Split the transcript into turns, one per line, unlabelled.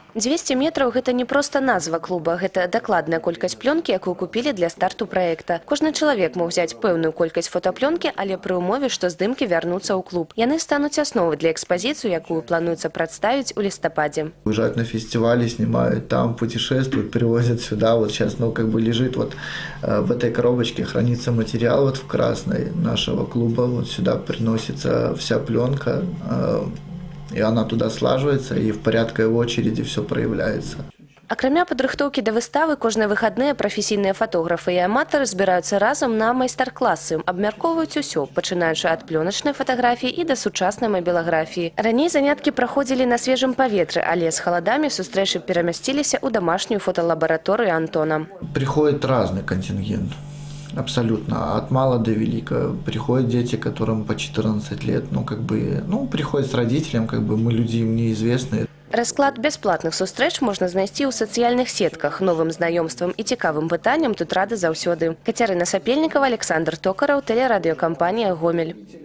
200 метров – это не просто назва клуба, это докладная колькасць пленки, якую купили для старту проекта. Кожны человек мог взять пэўную колькасць фотопленки, але при умове, что здымки вернутся у клуб. Яны станут основой для экспозицию, якую плануется представить у листопаде.
Уезжают на фестивали, снимают там, путешествуют, привозят сюда. Вот сейчас, лежит вот в этой коробочке, хранится материал вот в красной нашего клуба. Вот сюда приносится вся пленка. И она туда слаживается, и в порядковой очереди все проявляется.
Акрамя падрыхтоўкі да выставы, кожныя выхадныя прафесійныя фотографы і аматары збіраюцца разам на майстар-класы, абмяркоўваюць усё, пачынаючы ад плёначнай фатаграфіі і да сучаснай мабілаграфіі. Раней заняткі праходзілі на свежым паветры, але з халадамі сустрэчы перамясціліся ў домашнюю фотолабараторыю Антона.
Приходит разный контингент. Абсолютно. От мала до велика. Приходят дети, которым по 14 лет. Приходят с родителем, мы люди им неизвестные.
Расклад бясплатных сустрэч можна знайсці ў сацыяльных сетках. Новым знаёмствам і цікавым пытанням тут рады заўсёды. Кацярына Сапельнікава, Александр Токараў, тэлерадыёкампанія «Гомель».